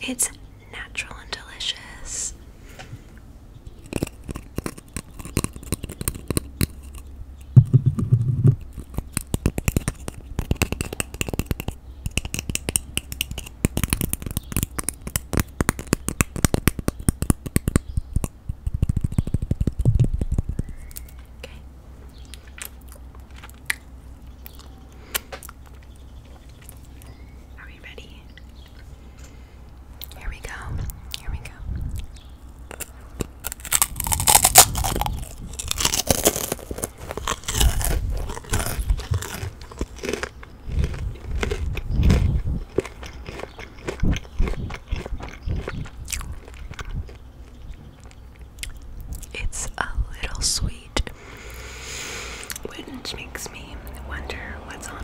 It's natural and delicious. Are we ready? Here we go. Here we go. It's a little sweet, which makes me wonder what's on it.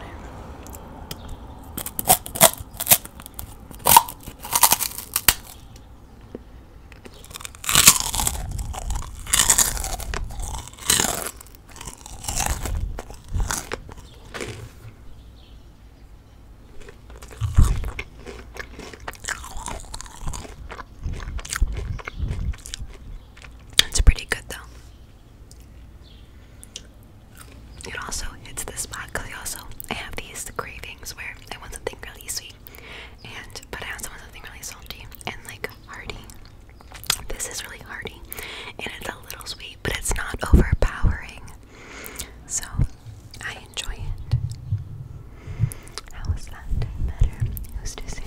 It's pretty good though. It also hits the spot because I have these cravings where I want something really sweet, but I also want something really salty and like hearty. This is really hearty and it's a little sweet, but it's not overpowering. So I enjoy it. How is that better? Who's to say?